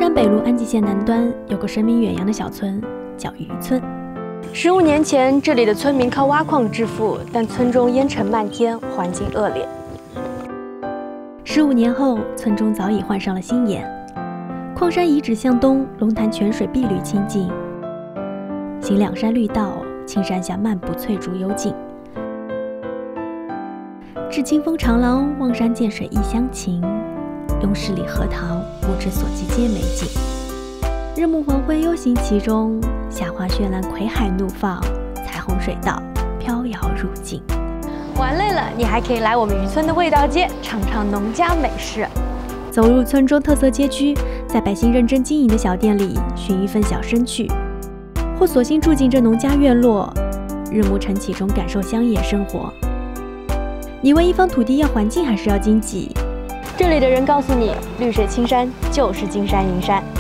山北路安吉县南端有个声名远扬的小村，叫渔村。15年前，这里的村民靠挖矿致富，但村中烟尘漫天，环境恶劣。15年后，村中早已换上了新颜。矿山遗址向东，龙潭泉水碧绿清净，行两山绿道，青山下漫步翠竹幽静。至清风长廊，望山见水一厢情。拥十里荷塘，不知所及皆美景。日暮黄昏悠行其中，夏花绚烂，葵海怒放，彩虹水道飘摇入境。玩累了，你还可以来我们渔村的味道街尝尝农家美食。走入村中特色街区，在百姓认真经营的小店里寻一份小生趣，或索性住进这农家院落，日暮晨起中感受乡野生活。你问一方土地要环境还是要经济？这里的人告诉你，绿水青山就是金山银山。